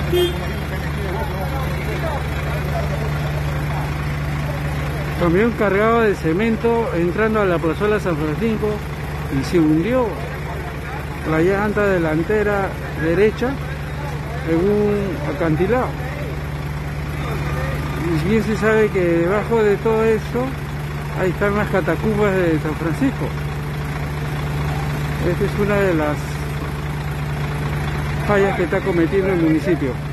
Camión cargado de cemento entrando a la plazuela San Francisco y se hundió la llanta delantera derecha en un acantilado. Y bien se sabe que debajo de todo eso ahí están las catacumbas de San Francisco. Esta es una de las fallas que está cometiendo el municipio.